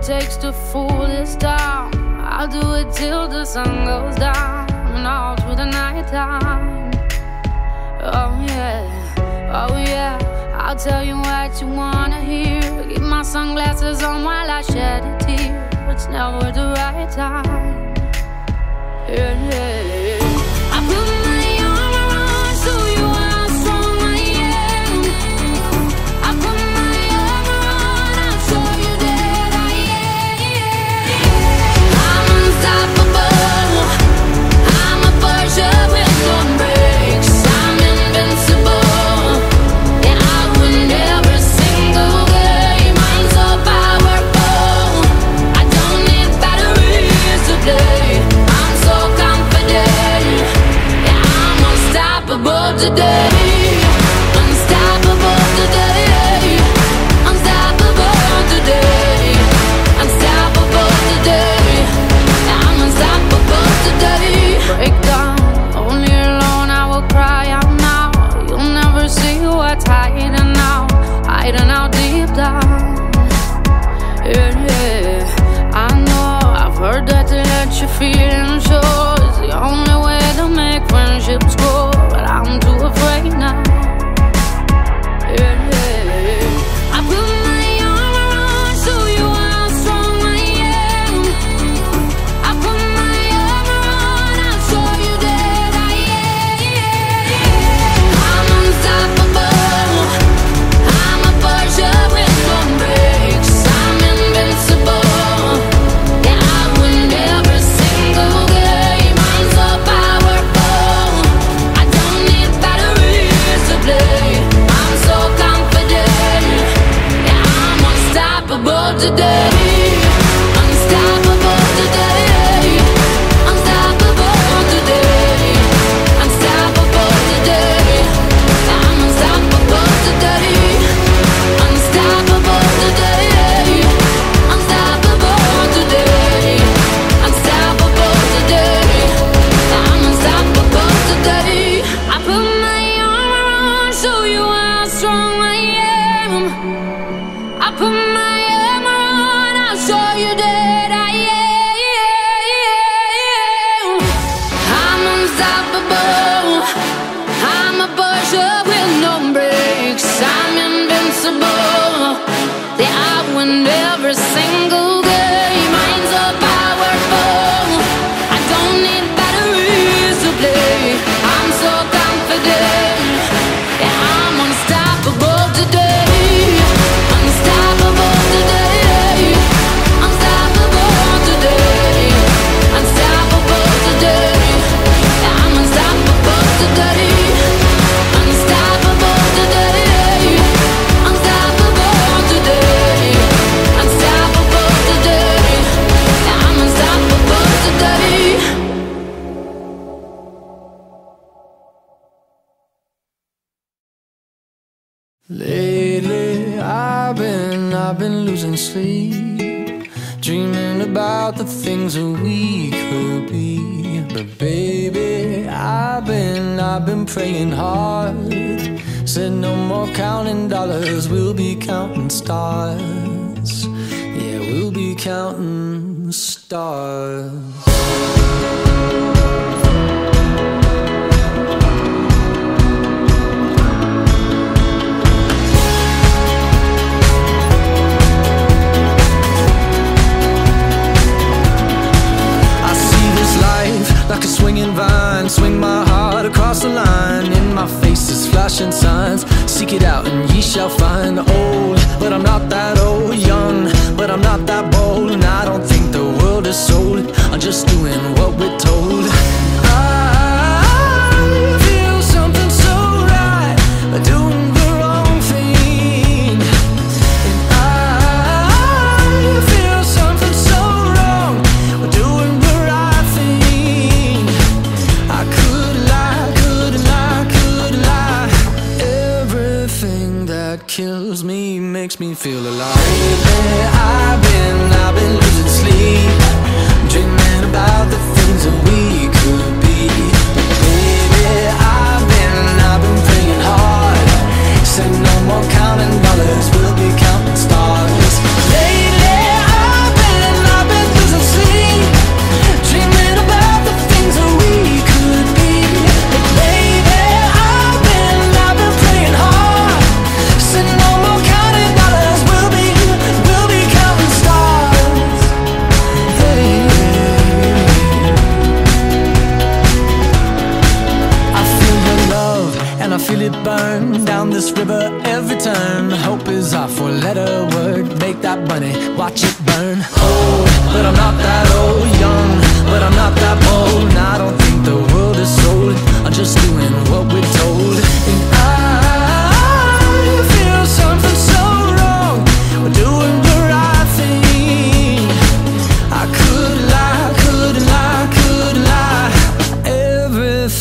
takes to fool this town. I'll do it till the sun goes down and all through the night time. Oh yeah, oh yeah, I'll tell you what you wanna hear. Keep my sunglasses on while I shed a tear. It's never the right time. Yeah, yeah. I put my arm around, show you how strong I am. I put my arm around, I'll show you that I am. I'm unstoppable. I'm a Porsche with no brakes. I'm invincible. Yeah, I win every single game. I'm so powerful. I don't need batteries to play. I'm so confident. Yeah, I'm unstoppable today. Unstoppable today. Unstoppable today. Unstoppable today. Yeah, I'm unstoppable today. Break down, only alone I will cry out now. You'll never see what's hiding out, hiding out deep down. Yeah, yeah, I know, I've heard that to let you feel and show is the only way to make friendships grow, but I'm too afraid now. Yeah, yeah, I put my arm around, show you how strong I am. I put my arm around, I'll show you that I am. I'm unstoppable. I'm a Porsche with no brakes. I'm invincible. Yeah, I win every single game. I'm so powerful. I don't need batteries to play. I'm so confident. Yeah, I'm unstoppable today. Unstoppable today. Unstoppable today. Unstoppable today. I'm unstoppable today. Unstoppable today. Unstoppable today. Unstoppable today. I'm unstoppable today. I put my arm around, show you how strong I am. I put my arm around, I'll show you that I am. I'm unstoppable. I'm a Porsche with no brakes. I'm invincible. Yeah, I win every single game. I'm so powerful. I don't need batteries to play. I'm so confident. Yeah, I'm unstoppable today. Unstoppable today. Unstoppable today. Unstoppable today. Yeah, I'm unstoppable today. Unstoppable today. Unstoppable today. Unstoppable today. Yeah, I'm unstoppable today. Lately I've been losing sleep, dreaming about the things that we could be. But baby, I've been praying hard. Said no more counting dollars, we'll be counting stars. Yeah, we'll be counting stars. Like a swinging vine, swing my heart across the line. In my face is flashing signs. Seek it out and ye shall find. Old, but I'm not that old. Young, but I'm not that bold. And I don't think the world is sold. I'm just doing what we're told. I feel something so right, doing the wrong thing. And I feel something so wrong, doing the right thing. I could lie, could lie, could lie. Everything that kills me makes me feel alive. Lately I've been losing sleep, dreaming about the things that we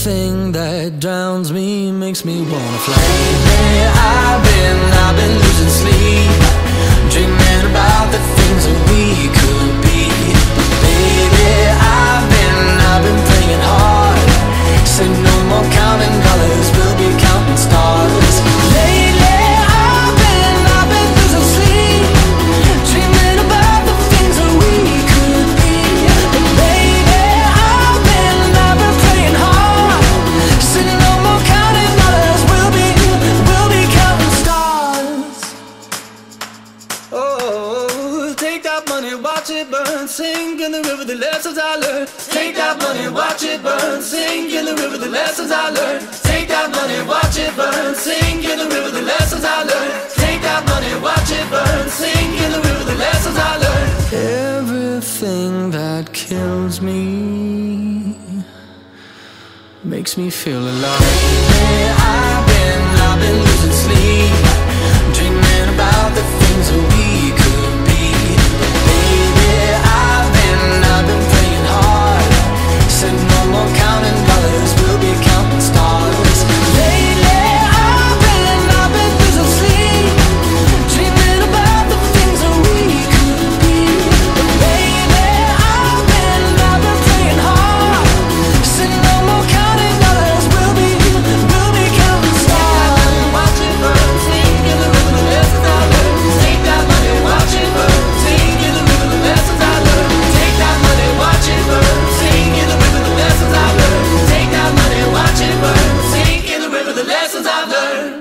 Everything that drowns me makes me wanna fly. Lately I've been losing sleep, dreaming about the things that we could be. Baby, I've been praying hard, say no more counting dollars, we'll be counting stars. Lately I've been losing sleep, dreaming about the things that we could be. And baby, I've been praying hard, say no more counting dollars, we'll be counting stars. Oh, take that money, watch it burn, sink in the river, the lessons I learned. Take that money, watch it burn, sink in the river, the lessons I learned. Take that money, watch it burn, sink in the river, the lessons I learned. Take that money, watch it burn, sink in the river, the lessons I learned. Everything that kills me makes me feel alive. Hey, I've been losing sleep, dreaming about the things that we could be. Baby, I've been praying hard, said no more counting dollars, we'll be counting stars. Lately I've been losing sleep, dreaming about the things that we could be. Baby, I've been praying hard, said no more counting dollars, we'll be counting stars. Watch it burn, sink in the river, the lessons I learned. Take that money, watch it burn, sink in the river, the lessons I learned. Take that money, watch it burn, sink in the river, the lessons I learned. Take that money, watch it burn, sink in the river, the lessons I've learned.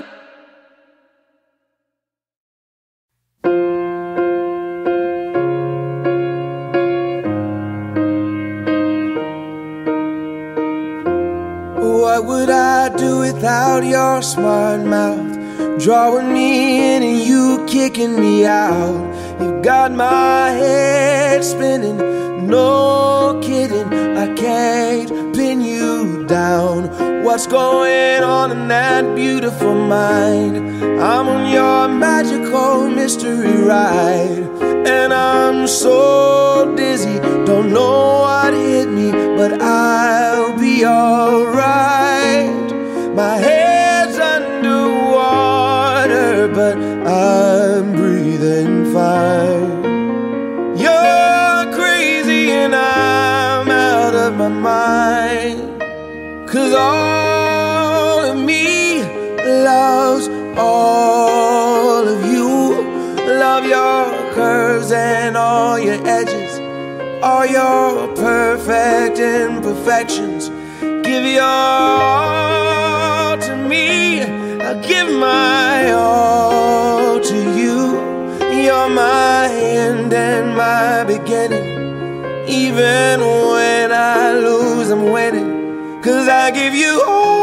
What would I do without your smart mouth, drawing me in and you kicking me out? You've got my head spinning, no kidding, I can't pin you down. What's going on in that beautiful mind? I'm on your magical mystery ride, and I'm so dizzy, don't know what hit me, but I'll be alright. My head's underwater, but I'm breathing fine. You're crazy and I'm out of my mind, 'cause all of me loves all of you. Love your curves and all your edges, all your perfect imperfections. Give your all to me, I'll give my all to you. You're my end and my beginning, even when I lose I'm winning, 'cause I give you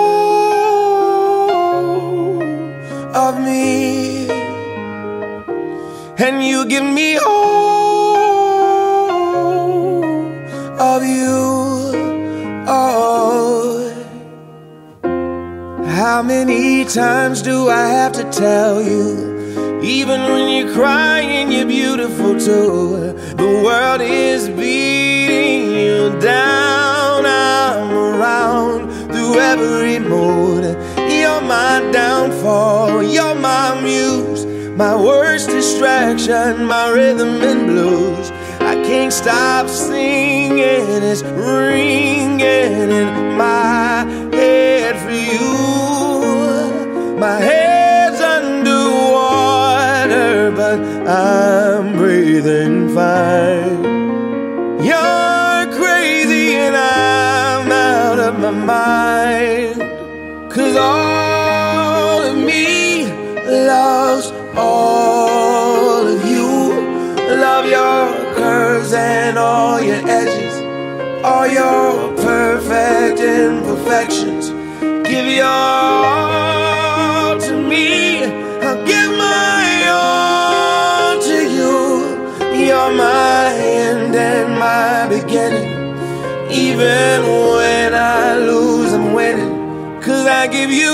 all of me, and you give me all of you. Oh, how many times do I have to tell you, even when you're crying you're beautiful too. The world is beating you down, I'm around through every mood. You're my downfall, you're my muse, my worst distraction, my rhythm and blues. I can't stop singing, it's ringing in my head for you. My head's underwater, but I'm breathing fine. You're crazy and I'm out of my mind, 'cause all of me loves all of you. Love your curves and all your edges, all your perfect imperfections. Give your all to me, I'll give my all to you. You're my end and my beginning, even when I lose I'm winning, 'cause I give you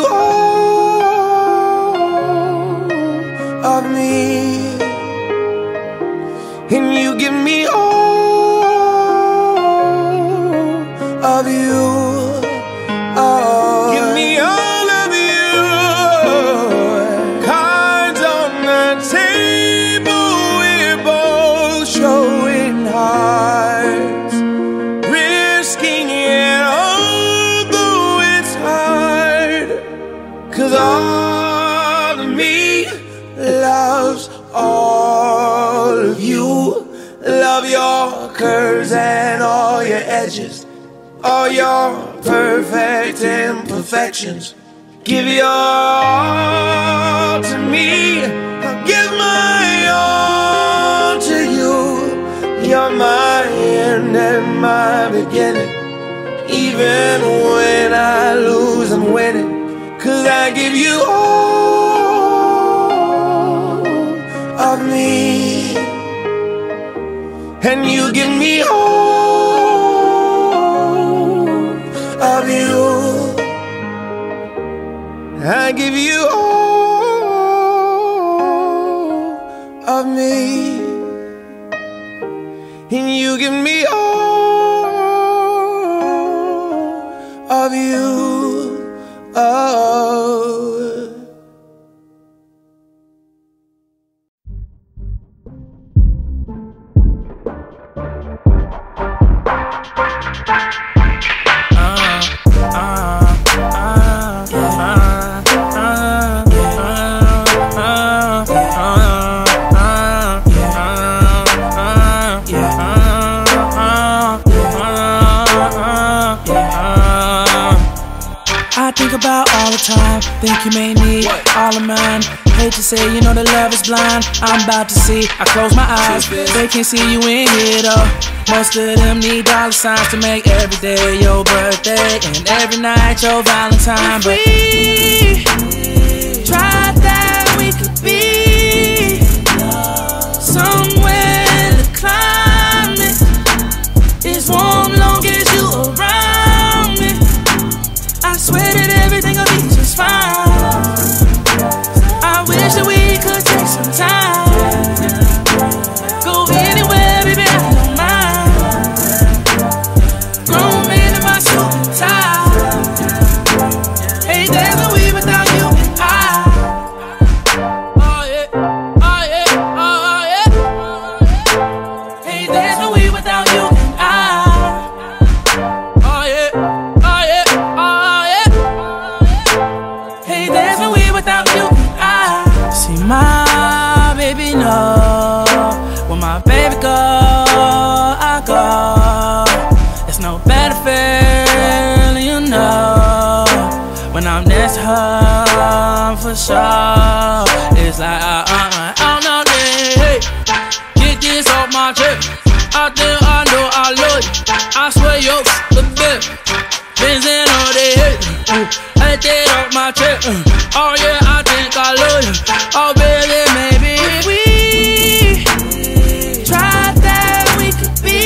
all of me, and you give me all of you. Oh. curves and all your edges, all your perfect imperfections. Give your all to me, I'll give my all to you. You're my end and my beginning. Even when I lose, I'm winning. 'Cause I give you all of me, and you give me all of you. I give you all of me, and you give me all of you. Oh. I think about all the time, think you may need all of mine. Hate to say, you know that love is blind. I'm about to see, I close my eyes, they can't see you in here though. Most of them need dollar signs to make every day your birthday and every night your Valentine. But we tried that, we could be somewhere the climate is warm long as you around me. I swear that everything will be just fine. I wish that we could take some time, go anywhere, baby, I don't mind. Grown man in my suit and tie. Hey, there's no we without you and I. Oh yeah, oh yeah, oh yeah. Hey, there's no we without you and I. Oh yeah, oh yeah, oh yeah. Hey, there's no we without you and I. See my baby know, when my baby go, I go. There's no better feeling, you know, when I'm next to her for sure. It's like I'm not there. Hey, get this off my chest. I think I know I love you. I swear you're the best. Benzin all day, get that off my chest. Oh yeah, I think I love you. Oh baby, maybe if we tried that, we could be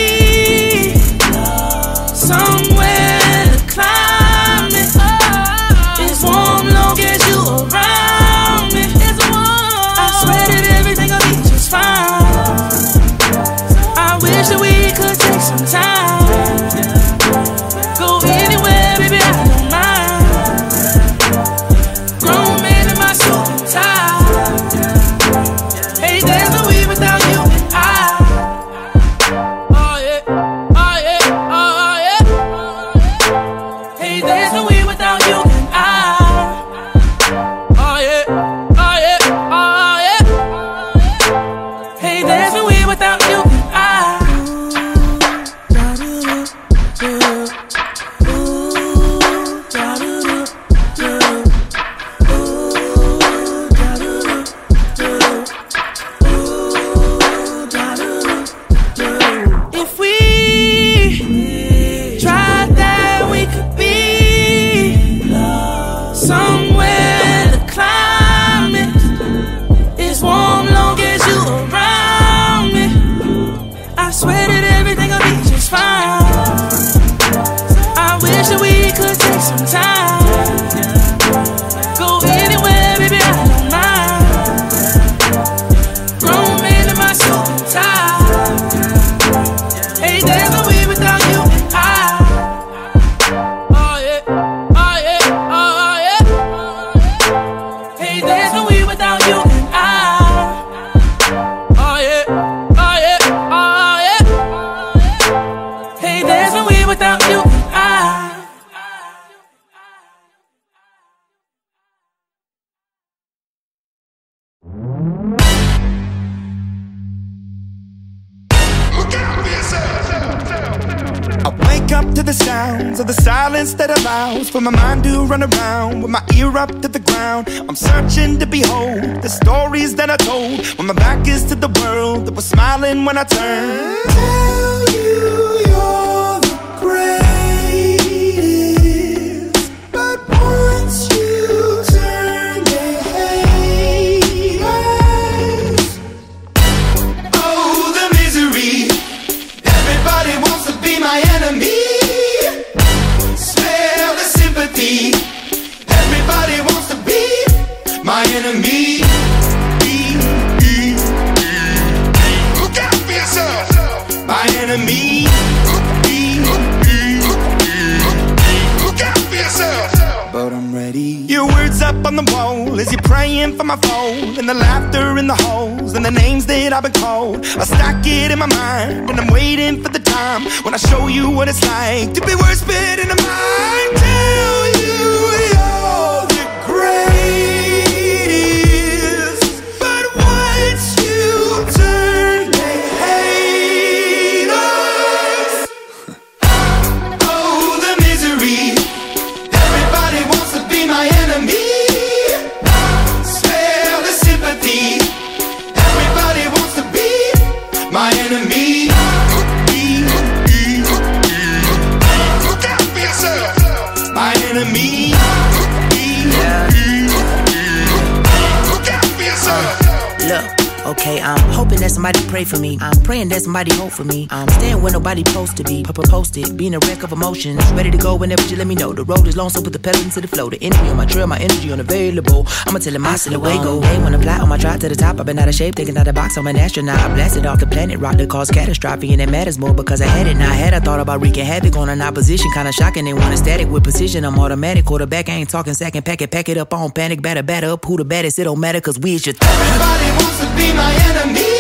somewhere the climate is warm long as you around me. I swear that everything will be just fine. I wish that we could take some time, go anywhere, baby, I don't mind. Grown man in my suit and tie. Hey, there's no we without you and I. Oh yeah, oh yeah, oh yeah. Hey, there's no we without you and I. Oh yeah, oh yeah, oh yeah. Hey, there's no we without you and I. If we tried that, we could be somewhere the climate is warm long as you around me. I swear that everything will be just fine. I wish that we could take some time, go anywhere, baby, I don't mind. Grown man in my suit and tie. Hey, there's no we without you and I. Oh yeah, oh yeah, oh yeah. Hey, there's no we without you and I. Oh yeah, oh yeah, oh yeah. Hey, there's no we without you and I. Look out for yourself! up to the sounds of the silence that allows for my mind to run around with my ear up to the ground. I'm searching to behold the stories that I told when my back is to the world that was smiling when I turned. Tell you you're the greatest, but once you turn, they hate us. Oh, the misery. Everybody wants to be my enemy. Smell the sympathy. Everybody wants to be my enemy. Look out for yourself. My enemy. Look out for yourself. But I'm ready. Your words up on the wall as you're praying for my phone, and the laughter in the halls and the names that I've been called. I stack it in my mind and I'm waiting for the time when I show you what it's like to be worse fit in the mind. Tell you you're the greatest, but once you turn, they hate us. Oh, the misery. Everybody wants to be my enemy. Spare the sympathy. Everybody wants to be my enemy. Look out for yourself. My enemy. Look out for yourself. Look, okay, I'm hoping that somebody pray for me. I'm praying that somebody hope for me. I'm staying where nobody supposed to be. Posted, being a wreck of emotions. Ready to go whenever you let me know. The road is long, so put the pedal into the flow. The enemy on my trail, my energy unavailable. I'ma tell him I still away go. Hey, when I fly on my drive to the top, I've been out of shape, thinking out the box. I'm an astronaut. I blasted off the planet, rock that caused catastrophe, and it matters more because I had it. Now I had, I thought about wreaking havoc on an opposition. Kinda shocking, they want a static with precision. I'm automatic, quarterback, I ain't talking second pack it up on panic, batter up. Who the baddest, it don't matter, cause we is your Everybody wants to be my enemy.